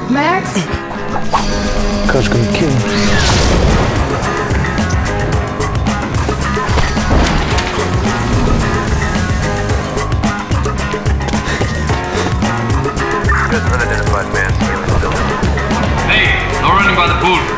Max? Car's gonna kill me. Hey, no running by the pool.